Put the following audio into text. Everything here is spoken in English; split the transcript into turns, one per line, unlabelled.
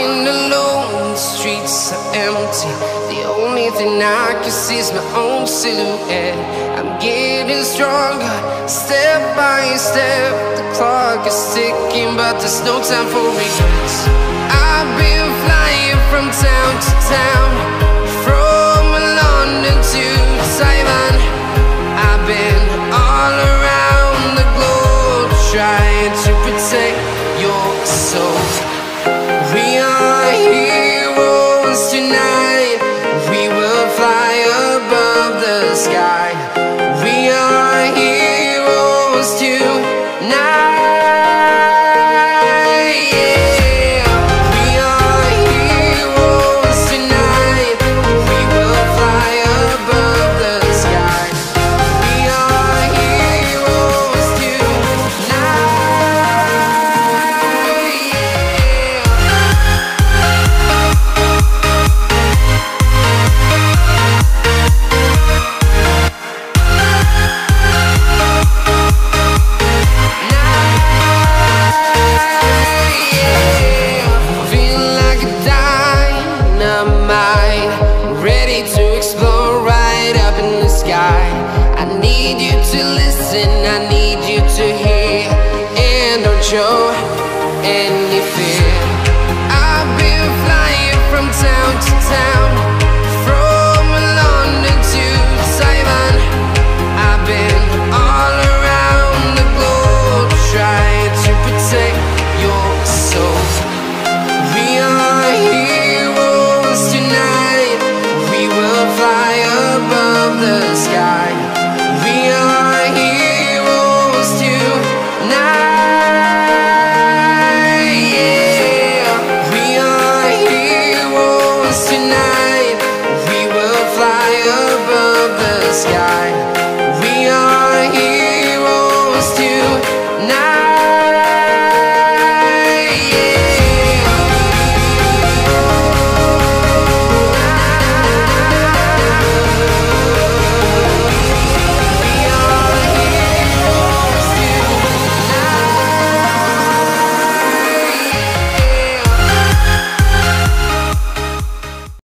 Walking alone, the streets are empty. The only thing I can see is my own silhouette. I'm getting stronger, step by step. The clock is ticking, but there's no time for regrets. I've been flying from town to town, from London to Taiwan. I've been all around the globe, trying to protect your soul. We are heroes tonight. We will fly above the sky. We are heroes tonight. Yeah. We are heroes tonight. We will fly above the sky. We are heroes tonight. I need you to listen, I need you to hear, and don't show. And